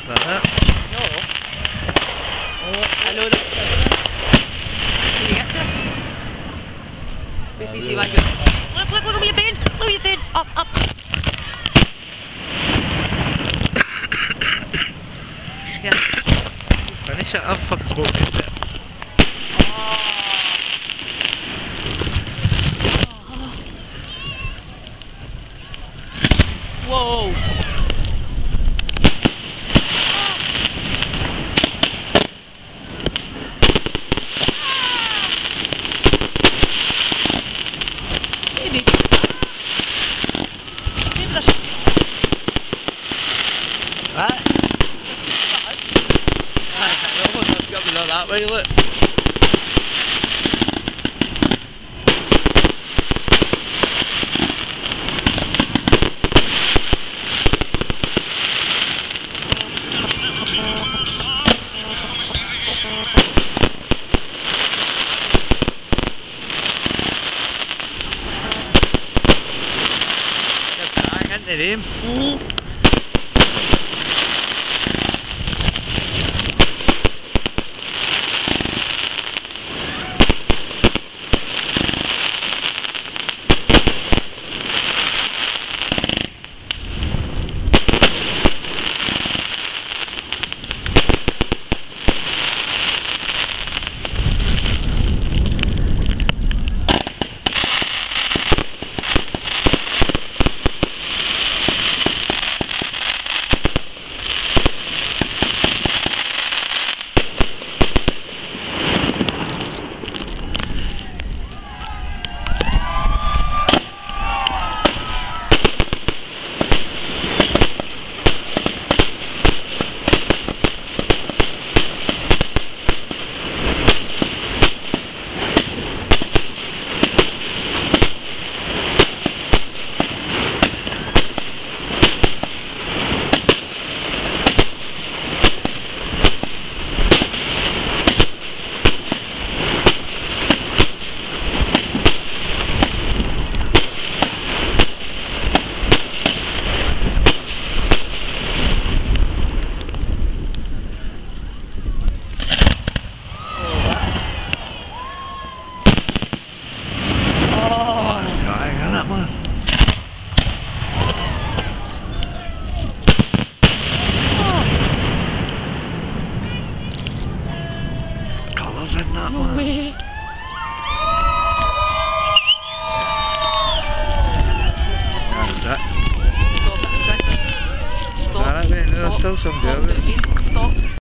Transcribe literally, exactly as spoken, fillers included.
Like that. No. Oh, hello. Did you get to it? fifty C Y. Look, look, look, what you're doing! Look what you're doing! Up, up! Yeah. Just finish it. I'm fucking smoking it. Whoa! What? I almost got me like that way, look. Into him. Mm-hmm. That No one. way. That's it. Stop it, Chris. Stop. Alright, mate, there's Stop. still some Stop. there. Stop.